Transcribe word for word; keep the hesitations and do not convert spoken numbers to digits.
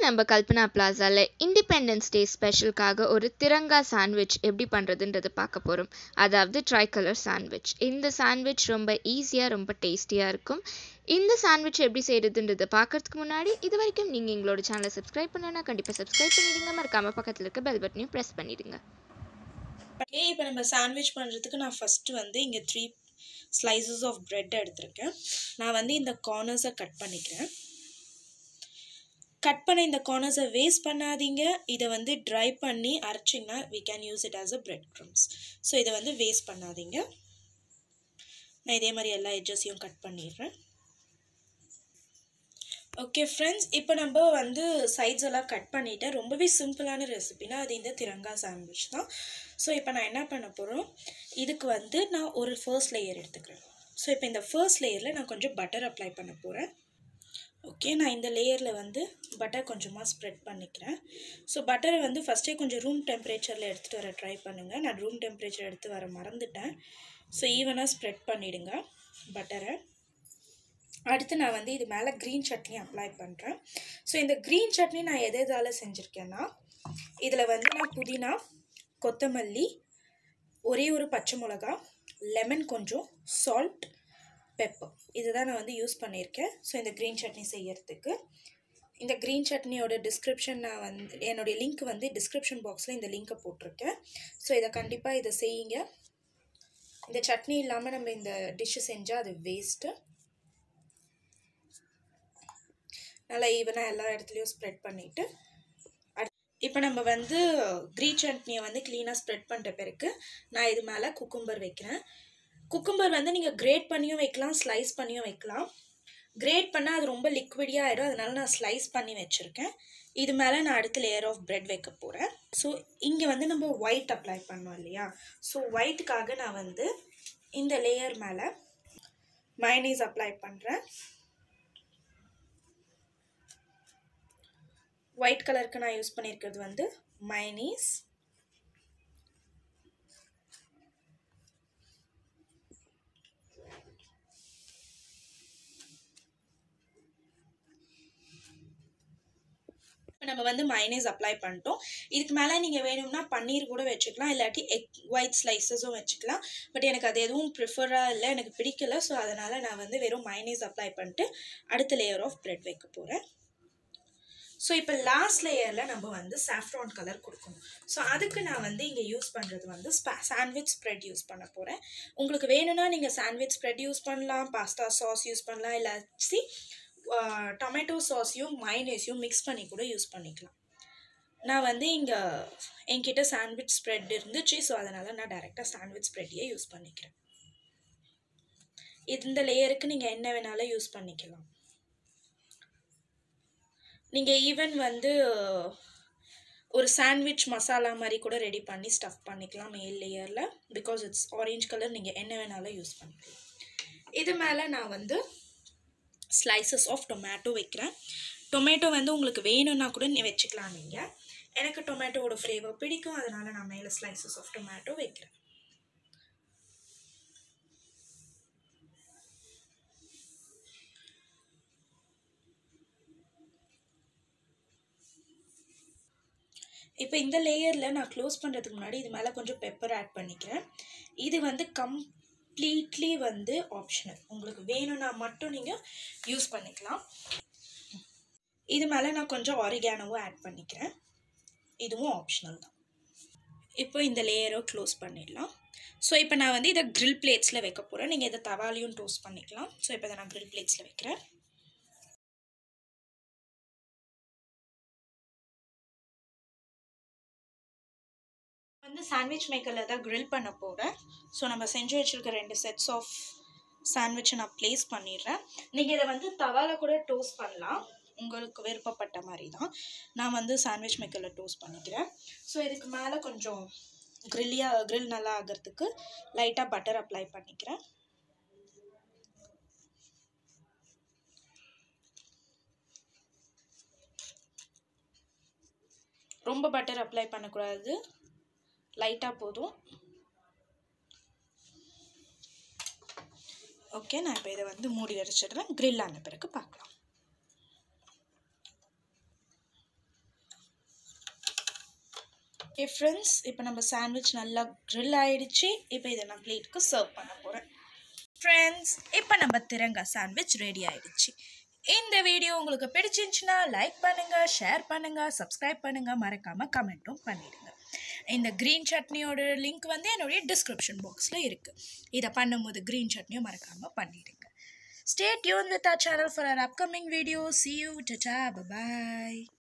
நம்ம Kalpana பிளாசால independence day ஸ்பெஷலுக்காக ஒரு Tiranga sandwich எப்படி பண்ணுறதுன்றது பார்க்க போகிறோம். அதாவது ட்ரை கலர் சாண்ட்விச். இந்த சாண்ட்விச் ரொம்ப ஈஸியாக ரொம்ப டேஸ்டியாக இருக்கும். இந்த சாண்ட்விச் எப்படி செய்கிறதுன்றதை பார்க்கறதுக்கு முன்னாடி இது வரைக்கும் நீங்கள் எங்களோட சேனலை சப்ஸ்கிரைப் பண்ணனா கண்டிப்பாக சப்ஸ்கிரைப் பண்ணிடுங்க. மறக்காமல் பக்கத்தில் இருக்க பெல் பட்டனையும் ப்ரெஸ் பண்ணிடுங்க. ஓகே, இப்போ நம்ம சாண்ட்விச் பண்ணுறதுக்கு நான் ஃபஸ்ட்டு வந்து இங்கே த்ரீ ஸ்லைசஸ் ஆஃப் ப்ரெட் எடுத்திருக்கேன். நான் வந்து இந்த கார்னர்ஸை கட் பண்ணிக்கிறேன். கட் பண்ண இந்த கார்னர்ஸை வேஸ்ட் பண்ணாதீங்க. இதை வந்து ட்ரை பண்ணி அரைச்சிங்கன்னா we can use it as a bread crumbs. So இதை வந்து வேஸ்ட் பண்ணாதீங்க. நான் இதே மாதிரி எல்லா எட்ஜஸையும் கட் பண்ணிடுறேன். ஓகே ஃப்ரெண்ட்ஸ், இப்போ நம்ம வந்து சைட்ஸ் எல்லாம் கட் பண்ணிவிட்டேன். ரொம்பவே சிம்பிளான ரெசிபினா அது இந்த திரங்கா சாண்ட்விச் தான். ஸோ இப்போ நான் என்ன பண்ண போகிறோம், இதுக்கு வந்து நான் ஒரு ஃபர்ஸ்ட் லேயர் எடுத்துக்கிறேன். ஸோ இப்போ இந்த ஃபர்ஸ்ட் லேயரில் நான் கொஞ்சம் பட்டர் அப்ளை பண்ண போகிறேன். ஓகே, நான் இந்த லேயரில் வந்து பட்டர் கொஞ்சமாக ஸ்ப்ரெட் பண்ணிக்கிறேன். ஸோ பட்டரை வந்து ஃபஸ்ட்டே கொஞ்சம் ரூம் டெம்பரேச்சரில் எடுத்துகிட்டு வர ட்ரை பண்ணுங்கள். நான் ரூம் டெம்பரேச்சர் எடுத்து வர மறந்துட்டேன். ஸோ ஈவனாக ஸ்ப்ரெட் பண்ணிவிடுங்க பட்டரை. அடுத்து நான் வந்து இது மேலே க்ரீன் சட்னி அப்ளை பண்ணுறேன். ஸோ இந்த க்ரீன் சட்னி நான் எது எதால் செஞ்சுருக்கேன்னா, இதில் வந்து நான் புதினா, கொத்தமல்லி, ஒரே ஒரு பச்சை மிளகா, லெமன் கொஞ்சம், சால்ட், பெப்பர், இதுதான் நான் வந்து யூஸ் பண்ணியிருக்கேன். ஸோ இந்த க்ரீன் சட்னி செய்யறதுக்கு இந்த க்ரீன் சட்னியோட டிஸ்கிரிப்ஷன் நான் வந்து என்னுடைய லிங்க் வந்து டிஸ்கிரிப்ஷன் பாக்ஸில் இந்த லிங்க்கை போட்டிருக்கேன். ஸோ இதை கண்டிப்பாக இதை செய்யுங்க. இந்த சட்னி இல்லாமல் நம்ம இந்த டிஷ்ஷு செஞ்சால் அது வேஸ்ட்டு. நல்லா ஈவனாக எல்லா இடத்துலையும் ஸ்ப்ரெட் பண்ணிவிட்டு இப்போ நம்ம வந்து க்ரீன் சட்னியை வந்து க்ளீனாக ஸ்ப்ரெட் பண்ணுற பிறகு நான் இது மேலே குக்கும்பர் வைக்கிறேன். குக்கும்பர் வந்து நீங்கள் கிரேட் பண்ணியும் வைக்கலாம், ஸ்லைஸ் பண்ணியும் வைக்கலாம். கிரேட் பண்ணால் அது ரொம்ப லிக்விடியாக ஆகிடும், அதனால நான் ஸ்லைஸ் பண்ணி வச்சுருக்கேன். இது மேலே நான் அடுத்த லேயர் ஆஃப் ப்ரெட் வைக்க போகிறேன். ஸோ இங்கே வந்து நம்ம ஒயிட் அப்ளை பண்ணோம் இல்லையா, ஸோ ஒயிட்டுக்காக நான் வந்து இந்த லேயர் மேலே மயோனைஸ் அப்ளை பண்ணுறேன். ஒயிட் கலருக்கு நான் யூஸ் பண்ணியிருக்கிறது வந்து மயோனைஸ். நம்ம வந்து மயோனைஸ் அப்ளை பண்ணிட்டோம். இதுக்கு மேலே நீங்கள் வேணும்னா பன்னீர் கூட வச்சுக்கலாம், இல்லாட்டி எக் ஒயிட் ஸ்லைசஸும் வச்சுக்கலாம். பட் எனக்கு அது எதுவும் ப்ரிஃபராக இல்லை, எனக்கு பிடிக்கல. ஸோ அதனால் நான் வந்து வெறும் மயோனைஸ் அப்ளை பண்ணிட்டு அடுத்த லேயர் ஆஃப் ப்ரெட் வைக்க போகிறேன். ஸோ இப்போ லாஸ்ட் லேயரில் நம்ம வந்து சாஃப்ரான் கலர் கொடுக்கணும். ஸோ அதுக்கு நான் வந்து இங்கே யூஸ் பண்ணுறது வந்து ஸ்பா சாண்ட்விச் ஸ்ப்ரெட் யூஸ் பண்ண போகிறேன். உங்களுக்கு வேணும்னா நீங்கள் சாண்ட்விச் ஸ்ப்ரெட் யூஸ் பண்ணலாம், பாஸ்தா சாஸ் யூஸ் பண்ணலாம், இல்லாச்சி டொமேட்டோ சாஸையும் மயோனைஸையும் மிக்ஸ் பண்ணி கூட யூஸ் பண்ணிக்கலாம். நான் வந்து இங்கே என்கிட்ட சாண்ட்விச் ஸ்ப்ரெட் இருந்துச்சு, ஸோ அதனால் நான் டைரெக்டாக சாண்ட்விச் ஸ்ப்ரெட்டையே யூஸ் பண்ணிக்கிறேன். இந்த லேயருக்கு நீங்கள் என்ன வேணாலும் யூஸ் பண்ணிக்கலாம். நீங்கள் ஈவன் வந்து ஒரு சாண்ட்விச் மசாலா மாதிரி கூட ரெடி பண்ணி ஸ்டஃப் பண்ணிக்கலாம் மேல் லேயரில். பிகாஸ் இட்ஸ் ஆரஞ்ச் கலர், நீங்கள் என்ன வேணாலும் யூஸ் பண்ணிக்கலாம். இது மேலே நான் வந்து ஸ்லைசஸ் ஆஃப் டொமேட்டோ வைக்கிறேன். டொமேட்டோ வந்து உங்களுக்கு வேணும்னா கூட நீ வச்சுக்கலாம். நீங்கள் எனக்கு டொமேட்டோவோட ஃப்ளேவர் பிடிக்கும், அதனால் நான் மேலே ஸ்லைசஸ் ஆஃப் டொமேட்டோ வைக்கிறேன். இப்போ இந்த லேயரில் நான் க்ளோஸ் பண்ணுறதுக்கு முன்னாடி இது மேலே கொஞ்சம் பெப்பர் ஆட் பண்ணிக்கிறேன். இது வந்து கம்ப்ளீட்லி வந்து ஆப்ஷனல், உங்களுக்கு வேணும்னா மட்டும் நீங்கள் யூஸ் பண்ணிக்கலாம். இது மேலே நான் கொஞ்சம் ஆரிகானோவும் ஆட் பண்ணிக்கிறேன், இதுவும் ஆப்ஷனல் தான். இப்போ இந்த லேயரை க்ளோஸ் பண்ணிடலாம். ஸோ இப்போ நான் வந்து இதை க்ரில் பிளேட்ஸில் வைக்க போகிறேன். நீங்கள் இதை தவாலையும் டோஸ்ட் பண்ணிக்கலாம். ஸோ இப்போ இதை நான் க்ரில் பிளேட்ஸில் வைக்கிறேன். வந்து சாண்ட்விச் மேக்கரில் தான் க்ரில் பண்ண போகிறேன். ஸோ நம்ம செஞ்சு வச்சுருக்க ரெண்டு செட்ஸ் ஆஃப் சாண்ட்விச்சை நான் ப்ளேஸ் பண்ணிடுறேன். நீங்கள் இதை வந்து தவால கூட டோஸ்ட் பண்ணலாம், உங்களுக்கு விருப்பப்பட்ட மாதிரி தான். நான் வந்து சாண்ட்விச் மேக்கரில் டோஸ்ட் பண்ணிக்கிறேன். ஸோ இதுக்கு மேலே கொஞ்சம் க்ரில்லியாக க்ரில் நல்லா ஆகிறதுக்கு லைட்டாக பட்டர் அப்ளை பண்ணிக்கிறேன். ரொம்ப பட்டர் அப்ளை பண்ணக்கூடாது, லைட்டாக போதும். ஓகே, நான் இப்போ இதை வந்து மூடி வச்சிடுறேன். க்ரில் ஆன பிறகு பார்க்கலாம். ஓகே ஃப்ரெண்ட்ஸ், இப்போ நம்ம சாண்ட்விச் நல்லா க்ரில் ஆயிடுச்சு. இப்போ இதை நான் பிளேட்டுக்கு சர்வ் பண்ண போகிறேன். ஃப்ரெண்ட்ஸ், இப்போ நம்ம திரங்கா சாண்ட்விச் ரெடி ஆயிடுச்சு. இந்த வீடியோ உங்களுக்கு பிடிச்சிருந்துச்சுன்னா லைக் பண்ணுங்கள், ஷேர் பண்ணுங்கள், சப்ஸ்கிரைப் பண்ணுங்கள், மறக்காமல் கமெண்ட்டும் பண்ணிடுங்க. இந்த க்ரீன் சட்னியோட லிங்க் வந்து என்னுடைய டிஸ்கிரிப்ஷன் பாக்ஸில் இருக்குது. இதை பண்ணும்போது க்ரீன் சட்னியும் மறக்காமல் பண்ணிடுங்க. Stay tuned with our channel for our upcoming videos. See you. Ta-ta. Bye-bye.